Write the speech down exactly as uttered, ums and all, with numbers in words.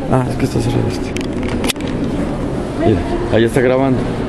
Ah, es que está cerrado este. Mira, ahí está grabando.